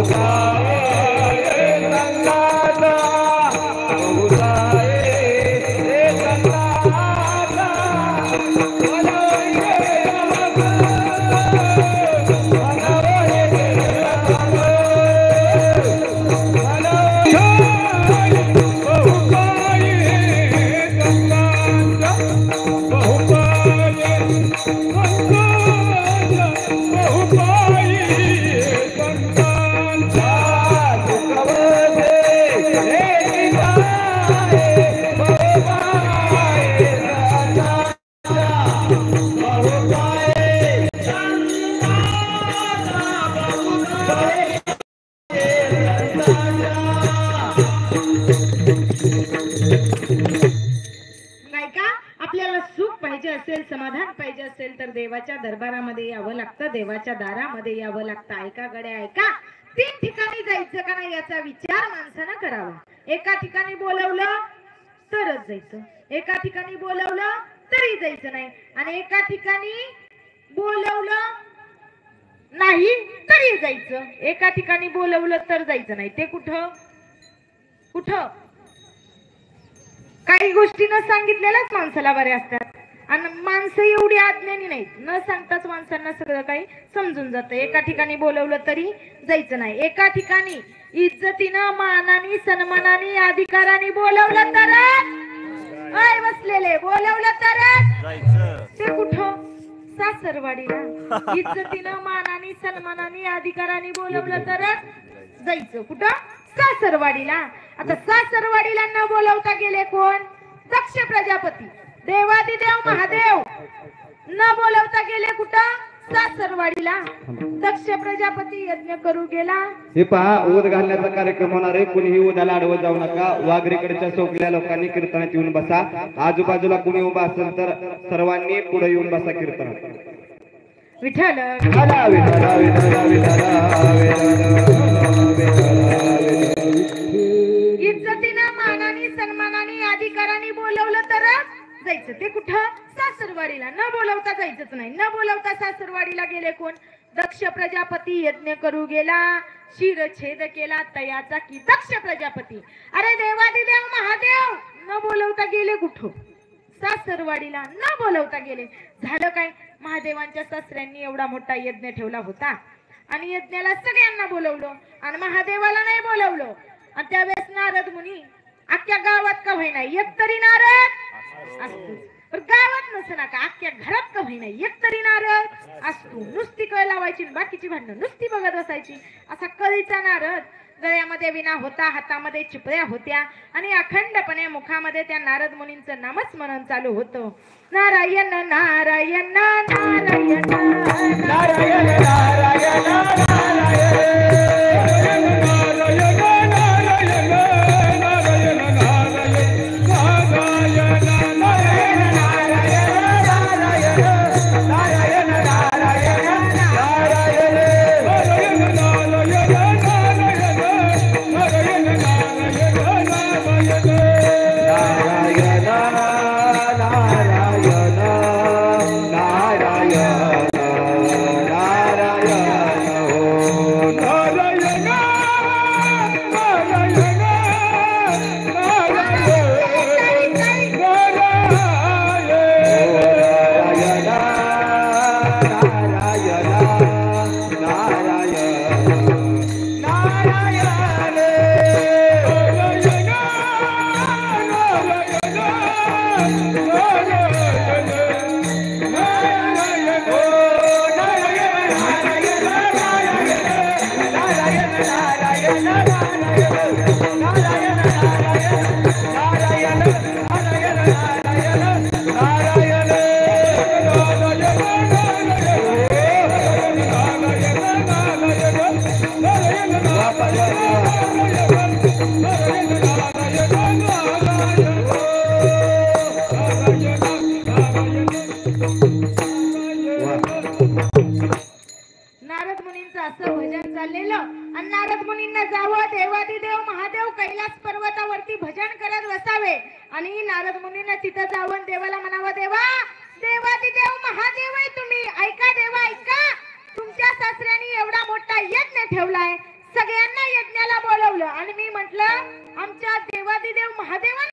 देवाच्या दरबारामध्ये यावं लागतं, देवाच्या दारामध्ये यावं लागतं. ऐका गड्या ऐका, 3 ठिकाणी जायचं का नाही याचा विचार माणसानं करावा. एका ठिकाणी बोलवलं तरच जायचं, एका ठिकाणी बोलवलं तरी जायचं नाही, आणि एका ठिकाणी बोलवलं नाही तरी जायचं. एका ठिकाणी बोलवलं तर जायचं नाही, ते कुठं कुठं? काही गोष्टी न सांगितलेल्याच माणसाला बऱ्या असतात, आणि माणसं एवढी अज्ञानी नाहीत, न सांगताच माणसांना सगळं काही समजून जातं. एका ठिकाणी बोलवलं तरी जायचं नाही, एका ठिकाणी इज्जतीनं मानाने सन्मानाने अधिकाराने बोलवलं तरच, ऐ बसलेले बोलवलं तरच जायचं. ते कुठं? सासरवाडीला. इज्जतीनं मानाने सन्मानाने अधिकाराने बोलवलं तरच जायचं. कुठं? सासरवाडीला. आता सासरवाडीला न बोलवता गेले कोण? दक्ष प्रजापती, देवादिदेव महादेव. न बोलवता गेले कुठं? सासरवाडीला. दक्ष प्रजापती यज्ञ करू गेला. हे पहा, ऊद घालण्याचा कार्यक्रम होणार आहे, कुणीही उद्याला अडवत जाऊ नका. वाघरीकडच्या चौकील्या लोकांनी कीर्तनात येऊन बसा. आजूबाजूला कुणी उभा असेल तर सर्वांनी पुढे येऊन बसा कीर्तनात. विठ्ठल इज्जतीनं मानाने सन्मानाने अधिकाराने बोलवलं तर जायचं. ते कुठं? सासरवाडीला. न बोलवता जायचंच नाही. न बोलवता सासरवाडीला गेले कोण? दक्ष प्रजापती यज्ञ करू गेला, शिरछेद केला तयाचा की दक्ष प्रजापती. अरे देवादिदेव महादेव न बोलवता गेले कुठं? सासरवाडीला. न बोलवता गेले. झालं काय? महादेवांच्या सासऱ्यांनी एवढा मोठा यज्ञ ठेवला होता, आणि यज्ञाला सगळ्यांना बोलवलं आणि महादेवाला नाही बोलवलं. आणि त्यावेळेस नारद मुनी अख्ख्या गावात का होईना एक तरी नारद असतो, गावात नसे ना का अख्ख्या घरात का होईना एक तरी नारद असतो. नुसती कळ लावायची, बाकीची भांडणं नुसती बघत असायची. असा कळीचा नारद. गळ्यामध्ये विना होता, हातामध्ये चिपळ्या होत्या, आणि अखंडपणे मुखामध्ये त्या नारद मुनींचं नामस्मरण चालू होतं. नारायण नारायण नारायण नारायण नारायण सगळ्यांना यज्ञाला बोलवलं आणि मी म्हंटल आमच्या देवादिदेव महादेवांना